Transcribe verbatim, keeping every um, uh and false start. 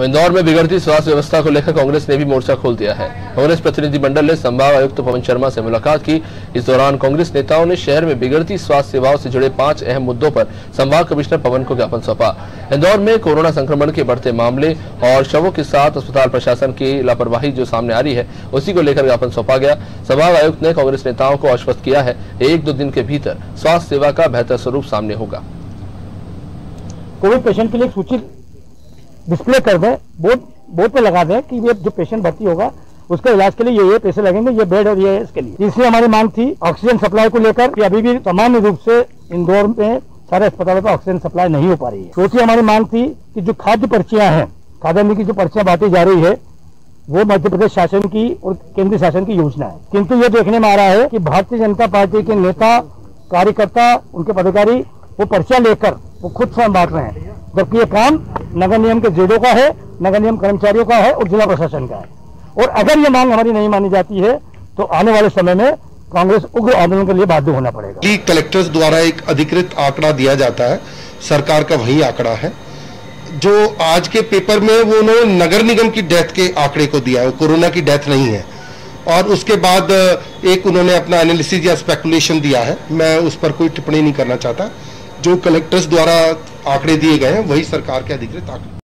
इंदौर में बिगड़ती स्वास्थ्य व्यवस्था को लेकर कांग्रेस ने भी मोर्चा खोल दिया है। कांग्रेस प्रतिनिधिमंडल ने संभाग आयुक्त तो पवन शर्मा से मुलाकात की। इस दौरान कांग्रेस नेताओं ने शहर में बिगड़ती स्वास्थ्य सेवाओं से जुड़े पांच अहम मुद्दों पर संभाग कमिश्नर पवन को ज्ञापन सौंपा। इंदौर में कोरोना संक्रमण के बढ़ते मामले और शवों के साथ अस्पताल प्रशासन की लापरवाही जो सामने आ रही है, उसी को लेकर ज्ञापन सौंपा गया। संभाग आयुक्त ने कांग्रेस नेताओं को आश्वस्त किया है एक दो दिन के भीतर स्वास्थ्य सेवा का बेहतर स्वरूप सामने होगा। कोविड पेशेंट के लिए सूची डिस्प्ले कर दें, बोर्ड बोर्ड पे लगा दें कि ये जो पेशेंट भर्ती होगा उसके इलाज के लिए ये ये पैसे लगेंगे, ये बेड और ये इसके लिए। तीसरी हमारी मांग थी ऑक्सीजन सप्लाई को लेकर कि अभी भी सामान्य रूप से इंदौर में सारे अस्पतालों पर ऑक्सीजन सप्लाई नहीं हो पा रही है। चौथी हमारी मांग थी कि जो खाद्य पर्चियां हैं, खाद्यान्न की जो पर्चियां बांटी जा रही है, वो मध्य प्रदेश शासन की और केंद्रीय शासन की योजना है। किंतु ये देखने में आ रहा है कि भारतीय जनता पार्टी के नेता, कार्यकर्ता, उनके पदाधिकारी वो पर्चियां लेकर वो खुद स्वयं बांट रहे हैं, जबकि ये काम नगर निगम के जेडो का है, नगर निगम कर्मचारियों का है और जिला प्रशासन का है। और अगर ये मांग हमारी नहीं मानी जाती है तो आने वाले समय में कांग्रेस उग्र आंदोलन के लिए बाध्य होना पड़ेगा। कलेक्टर्स द्वारा एक अधिकृत आंकड़ा दिया जाता है, सरकार का वही आंकड़ा है जो आज के पेपर में वो उन्होंने नगर निगम की डेथ के आंकड़े को दिया है, वो कोरोना की डेथ नहीं है। और उसके बाद एक उन्होंने अपना एनालिसिस या स्पेकुलेशन दिया है, मैं उस पर कोई टिप्पणी नहीं करना चाहता। जो कलेक्टर्स द्वारा आंकड़े दिए गए हैं वही सरकार के अधिकृत आंकड़े।